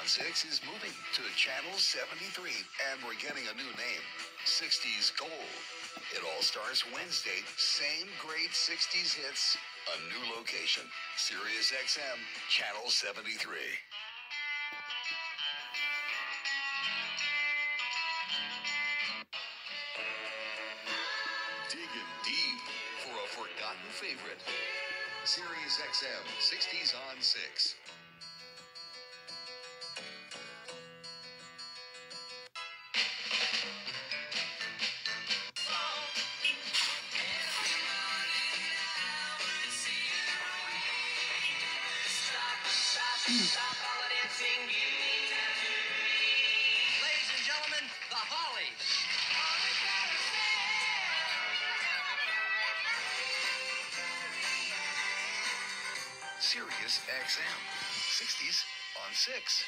on 6 is moving to Channel 73, and we're getting a new name, 60s Gold. It all starts Wednesday. Same great 60s hits, a new location, Sirius XM, Channel 73. Digging deep for a forgotten favorite. Sirius XM, 60s on 6. Ladies and gentlemen, the Hollies. Sirius XM, 60s on 6.